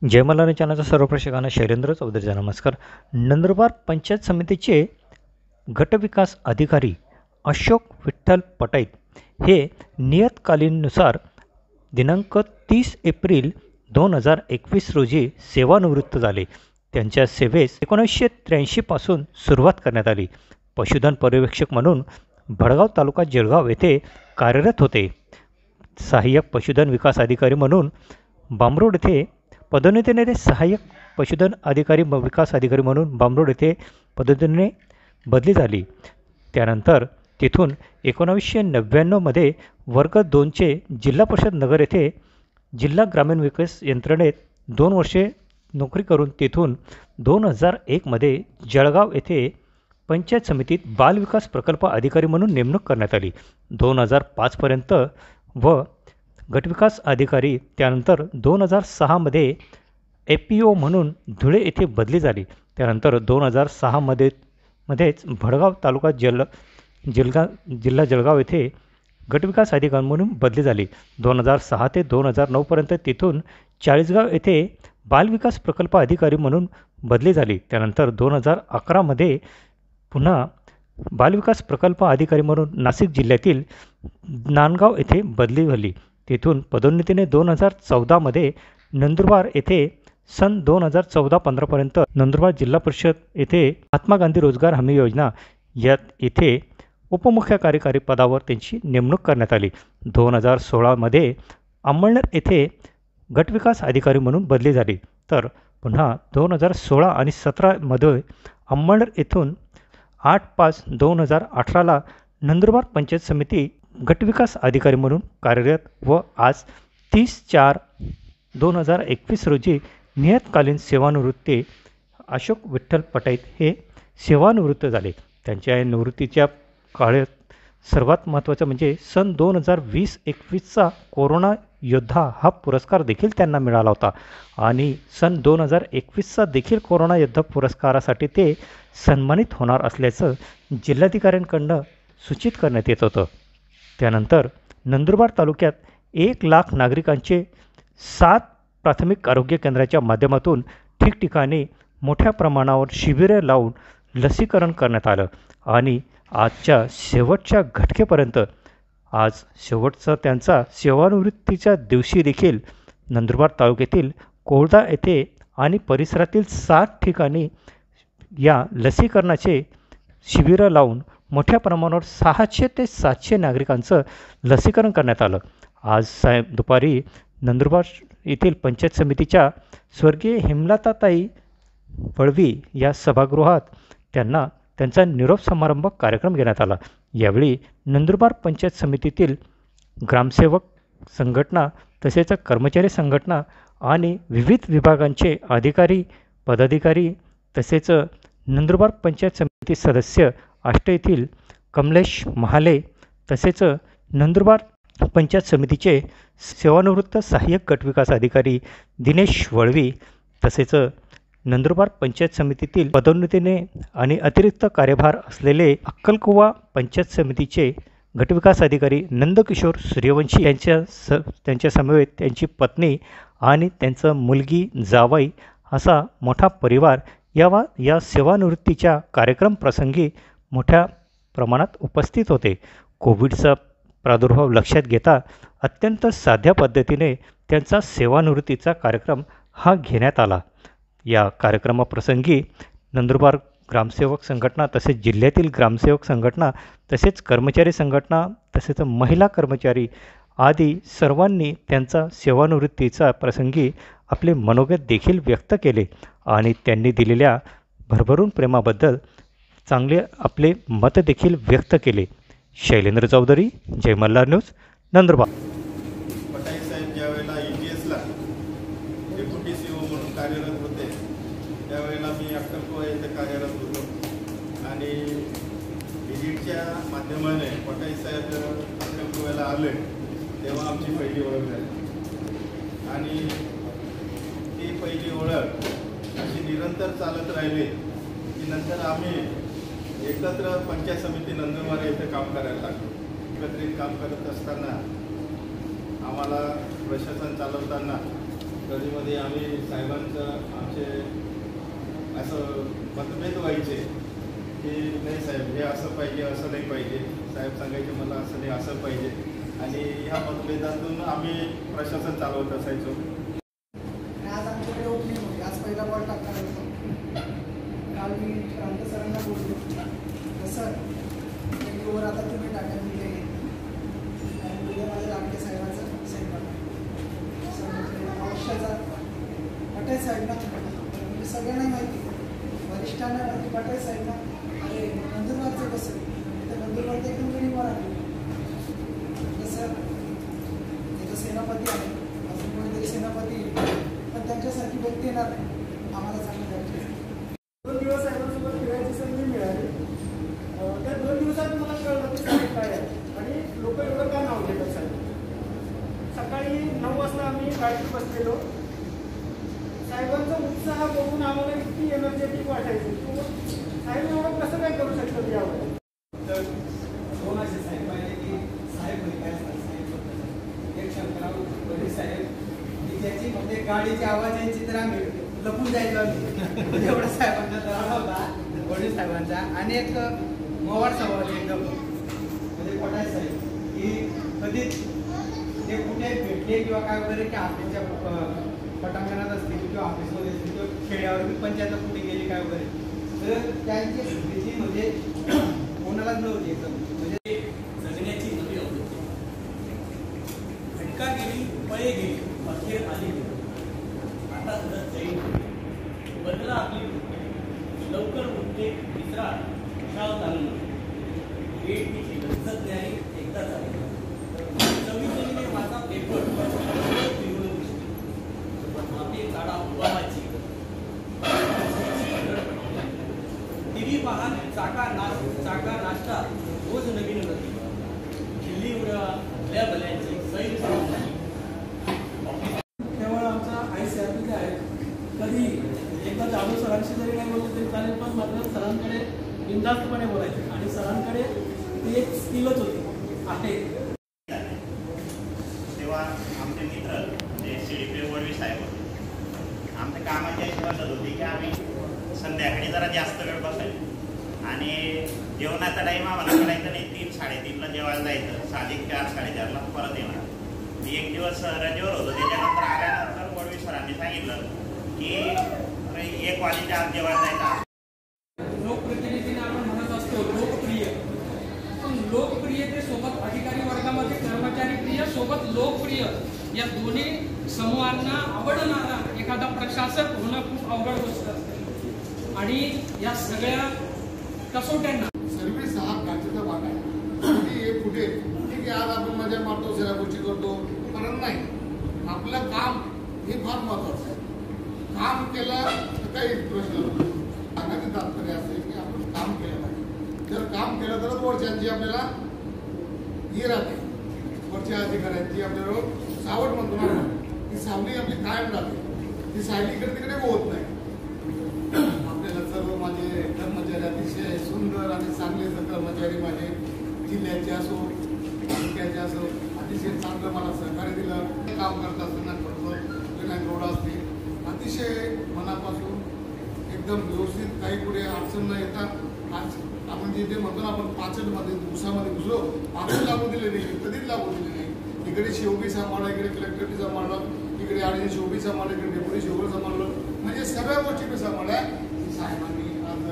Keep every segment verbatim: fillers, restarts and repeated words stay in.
जय मल्हारी चॅनलच्या सर्व प्रेक्षकांना शैलेंद्र चौधरीचा नमस्कार. नंदुरबार पंचायत समितीचे गटविकास अधिकारी अशोक विठ्ठल पटाईत हे नियतकालीनुसार दिनांक तीस एप्रिल दोन हजार एकवीस रोजी सेवानिवृत्त झाले. त्यांच्या सेवेस एकोणीसशे त्र्याऐंशीपासून सुरुवात करण्यात आली. पशुधन पर्यवेक्षक म्हणून भडगाव तालुका जळगाव येथे कार्यरत होते. सहाय्यक पशुधन विकास अधिकारी म्हणून बांबरोड येथे पदोन्नतीने सहाय्यक पशुधन अधिकारी व विकास अधिकारी म्हणून बांबरोड येथे पदोन्नतीने बदली झाली. त्यानंतर तिथून एकोणावीसशे नव्याण्णवमध्ये वर्ग दोनचे जिल्हा परिषद नगर येथे जिल्हा ग्रामीण विकास यंत्रणेत दोन वर्षे नोकरी करून तिथून दोन हजार एकमध्ये जळगाव येथे पंचायत समितीत बालविकास प्रकल्प अधिकारी म्हणून नेमणूक करण्यात आली. दोन हजार पाचपर्यंत व गटविकास अधिकारी त्यानंतर दोन हजार सहामध्ये ए पी ओ म्हणून धुळे येथे बदली झाली. त्यानंतर दोन हजार सहामध्ये मध्येच भडगाव तालुका जल जिल्हा जिल्हा जळगाव येथे गटविकास अधिकारी म्हणून बदली झाली. दोन हजार सहा ते दोन हजार नऊपर्यंत तिथून चाळीसगाव येथे बालविकास प्रकल्प अधिकारी म्हणून बदली झाली. त्यानंतर दोन हजार अकरामध्ये पुन्हा बालविकास प्रकल्प अधिकारी म्हणून नाशिक जिल्ह्यातील नांदगाव येथे बदली झाली. तिथून पदोन्नतीने दोन हजार चौदामध्ये नंदुरबार येथे सन दोन हजार चौदा पंधरापर्यंत नंदुरबार जिल्हा परिषद येथे महात्मा गांधी रोजगार हमी योजना यात येथे उपमुख्य कार्यकारी पदावर त्यांची नेमणूक करण्यात आली. दोन हजार सोळामध्ये अंमळनेर येथे गटविकास अधिकारी म्हणून बदली झाली. तर पुन्हा दोन हजार सोळा आणि सतरामध्ये अंमळनेर येथून आठ पाच दोन हजार अठराला नंदुरबार पंचायत समिती गटविकास अधिकारी म्हणून कार्यरत व आज तीस चार दोन हजार एकवीस रोजी नियतकालीन सेवानिवृत्ती अशोक विठ्ठल पटाईत हे सेवानिवृत्त झाले. त्यांच्या या निवृत्तीच्या काळात सर्वात महत्त्वाचं म्हणजे सन दोन हजार वीस एकवीसचा कोरोना योद्धा हा पुरस्कार देखील त्यांना मिळाला होता आणि सन दोन हजार एकवीसचा देखील कोरोना योद्धा पुरस्कारासाठी ते सन्मानित होणार असल्याचं जिल्हाधिकाऱ्यांकडून सूचित करण्यात येत होतं. त्यानंतर नंदुरबार तालुक्यात एक लाख नागरिकांचे सात प्राथमिक आरोग्य केंद्राच्या माध्यमातून ठिकठिकाणी मोठ्या प्रमाणावर शिबिरे लावून लसीकरण करण्यात आलं आणि आजच्या शेवटच्या घटकेपर्यंत आज शेवटचा त्यांचा सेवानिवृत्तीच्या दिवशी देखील नंदुरबार तालुक्यातील कोळदा येथे आणि परिसरातील सात ठिकाणी या लसीकरणाचे शिबिरं लावून मोठ्या प्रमाणावर सहाशे ते सातशे नागरिकांचं लसीकरण करण्यात आलं. आज साय दुपारी नंदुरबार येथील पंचायत समितीच्या स्वर्गीय हेमलताताई वळवी या सभागृहात त्यांना त्यांचा निरोप समारंभ कार्यक्रम घेण्यात आला. यावेळी नंदुरबार पंचायत समितीतील ग्रामसेवक संघटना तसेच कर्मचारी संघटना आणि विविध विभागांचे अधिकारी पदाधिकारी तसेच नंदुरबार पंचायत समिती सदस्य आष्टे येथील कमलेश महाले तसेच नंदुरबार पंचायत समितीचे सेवानिवृत्त सहाय्यक गटविकास अधिकारी दिनेश वळवी तसेच नंदुरबार पंचायत समितीतील पदोन्नतीने आणि अतिरिक्त कार्यभार असलेले अक्कलकुवा पंचायत समितीचे गटविकास अधिकारी नंदकिशोर सूर्यवंशी यांच्या स त्यांच्या समवेत त्यांची पत्नी आणि त्यांचं मुलगी जावई असा मोठा परिवार या वा या सेवानिवृत्तीच्या कार्यक्रम प्रसंगी मोठ्या प्रमाणात उपस्थित होते. कोविडचा प्रादुर्भाव लक्षात घेता अत्यंत साध्या पद्धतीने त्यांचा सेवानिवृत्तीचा कार्यक्रम हा घेण्यात आला. या कार्यक्रमाप्रसंगी नंदुरबार ग्रामसेवक संघटना तसेच जिल्ह्यातील ग्रामसेवक संघटना तसेच कर्मचारी संघटना तसेच महिला कर्मचारी आदी सर्वांनी त्यांचा सेवानिवृत्तीचा प्रसंगी आपले मनोगत देखील व्यक्त केले आणि त्यांनी दिलेल्या भरभरून प्रेमाबद्दल चांगले आपले मत देखील व्यक्त केले. शैलेंद्र चौधरी, जय मल्हार न्यूज, नंदुरबार. पटाईत साहेब ज्यावेळेला ई जी एसला डेप्युटी सी ओ म्हणून कार्यरत होते त्यावेळेला मी अक्कलकुवा येथे कार्यरत होतो आणि व्हिजिटच्या माध्यमाने पटाईत साहेब अक्कलकुव्याला आले तेव्हा आमची पहिली ओळख झाली आणि ती पहिली ओळख अशी निरंतर चालत राहिली की नंतर आम्ही एकत्र पंचायत समिती नंदुरबार येथे काम करायला लागलो. एकत्रित काम करत असताना आम्हाला प्रशासन चालवताना कधीमध्ये आम्ही साहेबांचं आमचे असं मतभेद व्हायचे की नाही साहेब हे असं पाहिजे असं नाही पाहिजे, साहेब सांगायचे मला असं नाही असं पाहिजे, आणि ह्या मतभेदातून आम्ही प्रशासन चालवत असायचो. आज आमच्याकडे ओपनिंग होती, आज पहिला बॉल टाकणार होतो. काल मी क्रांत सरांना बोललो सर एक ओव्हर आता तुम्ही टाका दिले आणि उद्या माझ्या लाडके साहेबांचा साहेब सर औषधाचा पटेल साहेबना म्हणजे सगळ्यांना माहिती वरिष्ठांना माहिती पटेल साहेबना अरे नंदुरबारचं कसं तर नंदुरबार एकदम गणी वर आले सर त्याचं सेनापती आहे अजून कोणीतरी सेनापती पण त्यांच्यासारखी व्यक्ती येणार नाही आम्हाला चांगलं द्यायचे. दोन दिवस साहेबांसोबत फिरायची संधी मिळाली. त्या दोन दिवसात मला कळलं की साहेब काय आहे आणि लोक एवढं का नाव घेतात साहेब. सकाळी नऊ वाजता आम्ही गाडीत बसलेलो. साहेबांचा उत्साह बघून आम्हाला इतकी एनर्जेटिक वाटायची की साहेब एवढं कसं काय करू शकतात यावर. तर दोन असे साहेब पाहिजे की साहेब काय असतात साहेब एक शंकरराव वडील साहेब की त्याची म्हणजे गाडीची आवाज यायची तर आम्ही लपून जायचो आम्ही एवढा साहेबांचा दरारा होता वडील साहेबांचा. आणि एक मोवाड स्वभाव एकदम म्हणजे कोटाय साहेब की कधी ते कुठे भेटले किंवा काय वगैरे की ऑफिसच्या पटांगणात असतील किंवा ऑफिसमध्ये असतील किंवा खेड्यावर मी पंचायत कुठे गेली काय वगैरे तर त्यांची सुट्टीची म्हणजे कोणालाच नव्हती एकदम म्हणजे जगण्याची नवी आवृत्ती फटका गेली पळे गेली अखेर आली आता सुद्धा जाईल बदला आपली लवकर उठते विसरा शाव चालू वेळची लज्जत न्यारी एकदा झाली चवीने माझा पेपर आपली झाडा उभाराची टीव्ही पाहन चाका नाश चाका नाश्ता रोज नवीन गती दिल्ली उडवा भल्या भल्यांची सैल केवळ आमचा आई साहेब आहे. कधी एकदा जाधव सरांशी जरी नाही बोलले तरी चालेल, पण मात्र सरांकडे बिनधास्तपणे बोलायचे आणि सरांकडे ती एक स्किलच होती आहे. तेव्हा आमचे मित्र म्हणजे सी डी पी वडवी साहेब होते. आमच्या कामाची अशी पद्धत होती की आम्ही संध्याकाळी जरा जास्त वेळ बसायचो आणि जेवणाचा टाईम आम्हाला करायचं नाही. तीन साडेतीनला जेवायला जायचं, साधिक चार साडेचारला परत येणार. मी एक दिवस रजेवर होतो, त्याच्यानंतर आल्यानंतर वडवी सरांनी सांगितलं की एक वाजेच्या आत जेवायला जायचं. लोकप्रतिनिधीने आपण म्हणत असतो लोकप्रिय, पण लोकप्रियतेसोबत अधिकारी वर्गामध्ये कर्मचारी प्रिय सोबत लोकप्रिय या दोन्ही समूहांना आवडणारा एखादा प्रशासक होणं खूप अवघड गोष्ट असते. आणि या सगळ्या कसोट्यांना सर्व्हिस हा काचेचा भाग आहे. हे कुठे ठीक आहे आज आपण मजा मारतो, सगळ्या गोष्टी करतो, परत नाही आपलं काम हे फार महत्वाचं आहे. काम केलं तर काही प्रश्न सांगायचं तात्पर्य असेल की आपण काम केलं पाहिजे. जर काम केलं तरच वरच्यांची आपल्याला हे राहते, वरच्या अधिकाऱ्यांची आपल्याला सावट म्हणतो ना ती सावली आपली कायम राहते. ती सावली इकडे तिकडे होत नाही. आपल्याला सर्व माझे कर्मचारी अतिशय सुंदर आणि चांगले कर्मचारी माझे जिल्ह्याचे असो तालुक्याचे असो अतिशय चांगलं मला सहकार्य दिलं. काम करत असताना विनायक गौडा असतील अतिशय मनापासून एकदम व्यवस्थित काही पुढे अडचण न येता आज आपण जिथे म्हणतो ना आपण पाचडमध्ये उसामध्ये घुसलो पाचड लागू दिले नाही, कधीच लागू दिले नाही. इकडे शेवबी सांभाळलं, इकडे कलेक्टरनी सांभाळलं, इकडे आडीने शेवबी सांभाळलं, इकडे डेप्युटी शेवबी सांभाळलं, म्हणजे सगळ्या गोष्टी मी सांभाळल्या. साहेबांनी आज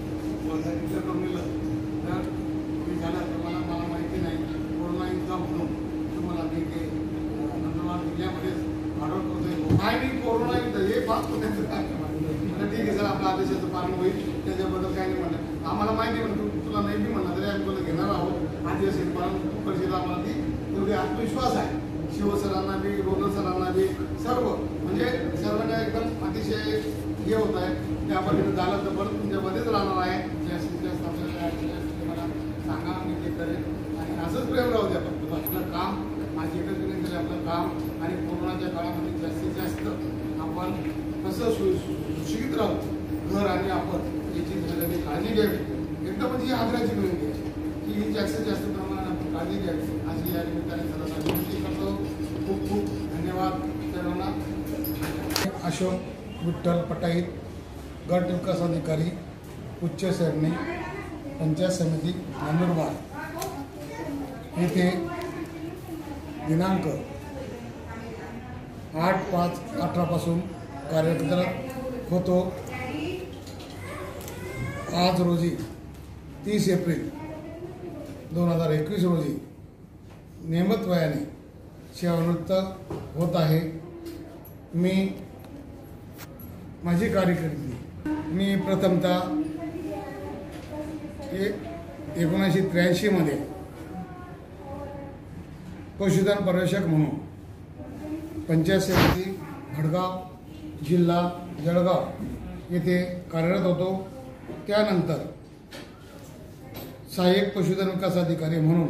इथं करून दिलं तर तुम्ही झालं तर मला मला माहिती नाही कोरोना इतका म्हणून तुम्हाला मी ते नंदुरबार जिल्ह्यामध्येच आढळ करतोय काय नाही कोरोना युद्ध हे फार पुण्याचं काय ठीक आहे सर आपल्या आदेशाचं पालन होईल त्याच्याबद्दल काय नाही म्हणलं आम्हाला माहिती म्हणतो तुला नाही बी म्हणलं तरी आम्ही तुला घेणार आहोत. आदिवासी पालन परिषद आम्हाला ती तेवढी आत्मविश्वास आहे. शिवसरांना बी रोदर सरांना बी सर्व म्हणजे सर्वांना एकदम अतिशय हे होत आहे. त्या पद्धतीने झालं तर परत तुमच्यामध्येच राहणार आहे. जास्तीत जास्त आपल्याला मला सांगा मी ते करेन आणि असंच प्रेम राहू द्या. फक्त आपलं काम माझी एकच विनंती आपलं काम आणि कोरोनाच्या काळामध्ये जास्तीत जास्त आपण कसं सु सुशिक्षित राहू घर आणि आपण याची सगळ्यांनी काळजी घ्यावी. एकदम म्हणजे ही आग्रहाची विनंती आहे की ही जास्तीत जास्त प्रमाणात आपण काळजी घ्यावी अशी या निमित्ताने सर्वांना विनंती करतो. खूप खूप धन्यवाद सर्वांना. अशोक विठ्ठल पटाईत, गट विकास अधिकारी, उच्च श्रेणी, पंचायत समिती नंदुरबार येथे दिनांक आठ पाच अठरापासून कार्यरत होतो. आज रोजी तीस एप्रिल दोन हजार एकवीस रोजी नियमित वयाने सेवानिवृत्त होत आहे. मी माझी कारकिर्दी मी प्रथमतः एक एकोणीसशे त्र्याऐंशीमध्ये पशुधन पर्यवेक्षक म्हणून पंचायत समिती भडगाव, जिल्हा जळगाव येथे कार्यरत होतो. त्यानंतर सहाय्यक पशुधन विकास अधिकारी म्हणून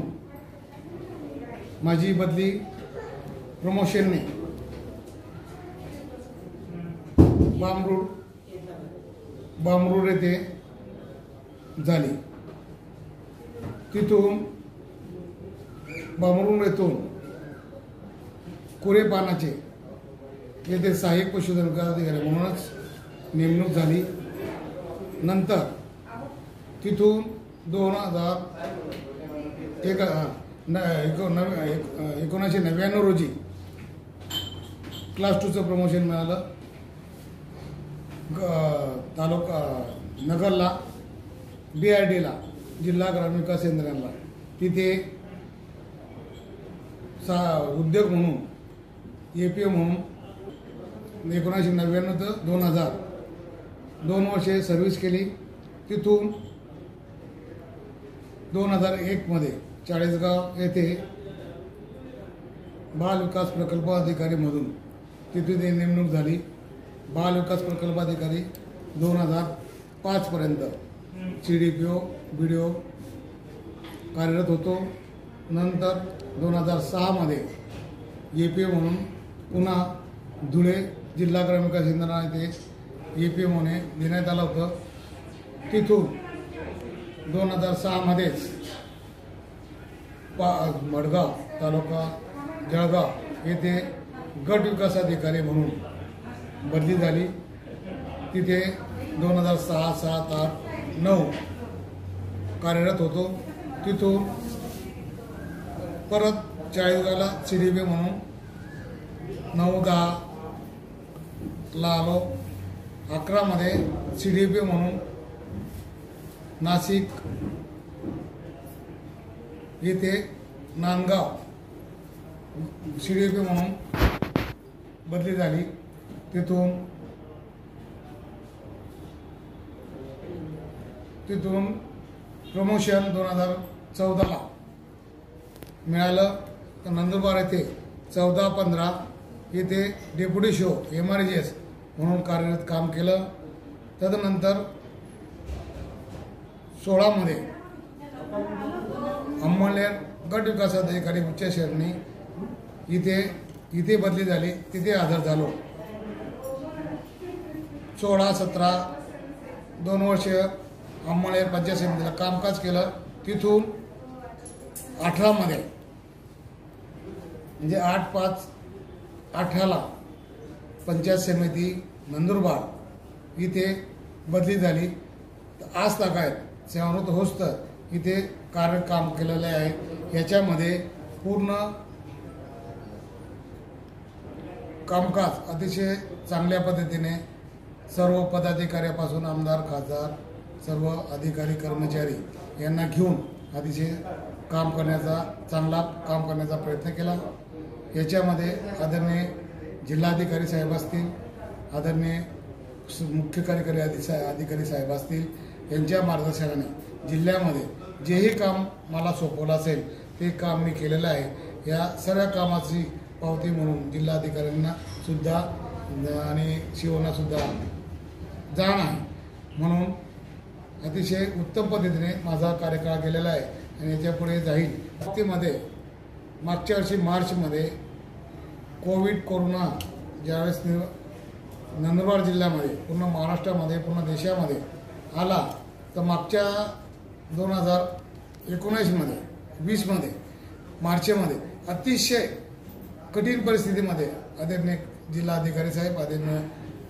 माझी बदली प्रमोशनने बामरूड बामरूड येथे झाली. तिथून बामरूड येथून कुरेपानाचे येथे सहाय्यक पशुधन विकास अधिकारी म्हणूनच नेमणूक झाली. नंतर तिथून दोन हजार एक न एको नव एक एकोणीसशे नव्याण्णव रोजी क्लास टूचं प्रमोशन मिळालं. ग तालुका नगरला बी आय डीला जिल्हा ग्रामीण विकास केंद्राला तिथे सा उद्योग म्हणून ए पी ओ म्हणून एकोणीसशे नव्याण्णव ते दोन हजार दोन वर्षे सर्व्हिस केली. तिथून दोन हजार एकमध्ये चाळीसगाव येथे बाल विकास प्रकल्प अधिकारीमधून तिथे ते नेमणूक झाली. बाल विकास प्रकल्प अधिकारी दोन हजार पाचपर्यंत C D P O B D O कार्यरत होतो. नंतर दोन हजार सहामध्ये ए पी ओ म्हणून पुन्हा धुळे जिल्हा ग्रामीण विकास केंद्र येथे ए पी ओ म्हणून देण्यात आलं होतं. तिथून दोन हजार सहामध्येच पा मडगाव तालुका जळगाव येथे गट विकास अधिकारी म्हणून बदली झाली. तिथे दोन हजार सहा सात आठ नऊ कार्यरत होतो. तिथून परत चाळीसगावला सी डी पी म्हणून नऊ दहाला आलो. अकरामध्ये सी डी पी म्हणून नाशिक येथे नांदगाव सी डी पी म्हणून बदली झाली. तिथून तिथून प्रमोशन दोन हजार चौदाला मिळालं. तर नंदुरबार येथे चौदा पंधरा येथे डेप्युटी शो एम आर जी एस म्हणून कार्यरत काम केलं. तदनंतर सोळामध्ये अंमळनेर गट विकास अधिकारी उच्च श्रेणी इथे इथे बदली झाली. तिथे हजर झालो. सोळा सतरा दोन वर्ष अंमळनेर पंचायत समितीला कामकाज केलं. तिथून अठरामध्ये म्हणजे आठ पाच अठराला पंचायत समिती नंदुरबार इथे बदली झाली. आज तागायत सेवानिवृत्त होस्तर इथे कार्य काम केलेले आहे. याच्यामध्ये पूर्ण कामकाज अतिशय चांगल्या पद्धतीने सर्व पदाधिकाऱ्यापासून आमदार खासदार सर्व अधिकारी कर्मचारी यांना घेऊन अतिशय काम करण्याचा चांगला काम करण्याचा प्रयत्न केला. याच्यामध्ये आदरणीय जिल्हाधिकारी साहेब असतील, आदरणीय मुख्य कार्यकारी अधिकारी साहेब असतील, यांच्या मार्गदर्शनाने जिल्ह्यामध्ये जेही काम मला सोपवलं असेल ते काम मी केलेलं आहे. या सर्व कामाची पावती म्हणून जिल्हाधिकाऱ्यांना सुद्धा आणि सीओना सुद्धा जाण आहे. म्हणून अतिशय उत्तम पद्धतीने माझा कार्यकाळ गेलेला आहे आणि याच्यापुढे जाईल. बाबतीमध्ये मागच्या वर्षी मार्चमध्ये कोविड कोरोना ज्यावेळेस नंदुरबार जिल्ह्यामध्ये पूर्ण महाराष्ट्रामध्ये पूर्ण देशामध्ये आला तर मागच्या दोन हजार एकोणीसमध्ये वीसमध्ये मार्चमध्ये अतिशय कठीण परिस्थितीमध्ये आदरणीय जिल्हाधिकारी साहेब, आदरणीय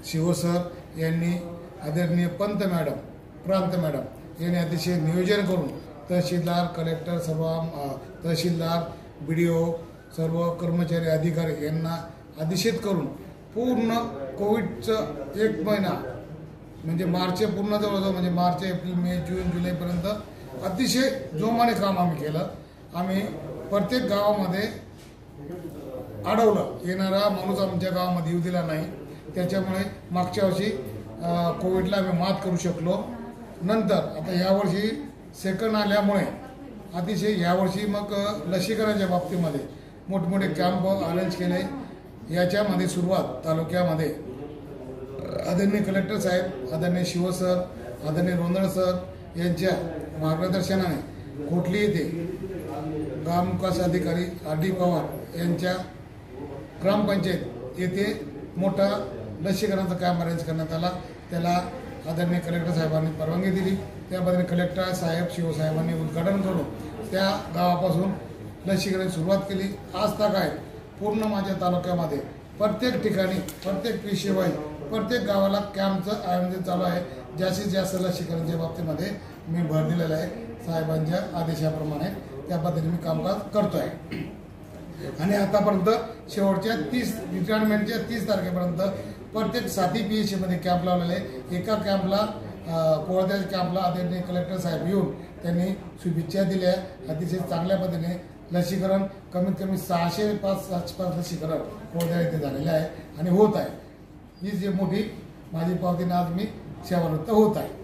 शिवसर यांनी, आदरणीय पंत मॅडम, प्रांत मॅडम यांनी अतिशय नियोजन करून तहसीलदार, कलेक्टर, सर्व अ, तहसीलदार, बी डी ओ, सर्व कर्मचारी, अधिकारी यांना आदेशित करून पूर्ण कोविडचं एक महिना म्हणजे मार्च पूर्ण जवळजवळ म्हणजे मार्च, एप्रिल, मे, जून, जुलैपर्यंत अतिशय जोमाने काम आम्ही केलं. आम्ही प्रत्येक गावामध्ये अडवलं, येणारा माणूस आमच्या गावामध्ये येऊ दिला नाही. त्याच्यामुळे मागच्या वर्षी कोविडला आम्ही मात करू शकलो. नंतर आता यावर्षी सेकंड आल्यामुळे अतिशय यावर्षी मग लसीकरणाच्या बाबतीमध्ये मोठमोठे कॅम्प अरेंज केले. याच्यामध्ये सुरुवात तालुक्यामध्ये आदरणीय कलेक्टर साहेब, आदरणीय शिवसर, आदरणीय रोंदळ सर यांच्या मार्गदर्शनाने कोटली येथे ग्रामविकास अधिकारी आर डी पवार यांच्या ग्रामपंचायत येथे मोठा लसीकरणाचा कॅम्प अरेंज करण्यात आला. त्याला आदरणीय कलेक्टर साहेबांनी परवानगी दिली. त्याबद्दल कलेक्टर साहेब, शिवसाहेबांनी उद्घाटन करून त्या गावापासून लसीकरणाची सुरुवात केली. आज तक आहे पूर्ण माझ्या तालुक्यामध्ये प्रत्येक ठिकाणी, प्रत्येक विषयवाई, प्रत्येक गावाला कॅम्पचं आयोजन चालू आहे. जास्तीत जास्त लसीकरणाच्या बाबतीमध्ये मी भर दिलेला आहे. साहेबांच्या आदेशाप्रमाणे त्या पद्धतीने मी कामकाज करतो आहे. आणि आतापर्यंत शेवटच्या तीस रिटायरमेंटच्या तीस तारखेपर्यंत प्रत्येक साती पी एच सीमध्ये कॅम्प लावलेले आहे. एका कॅम्पला कोळद्याच्या कॅम्पला आदरणीय कलेक्टर साहेब येऊन त्यांनी शुभेच्छा दिल्या. अतिशय चांगल्या पद्धतीने लसीकरण कमीत कमी सहाशे पाच सातशे पाच लसीकरण कोळद्या येथे झालेलं आहे आणि होत आहे. ही जी मोठी माझी पावतीने आज मी सेवानिवृत्त होत आहे.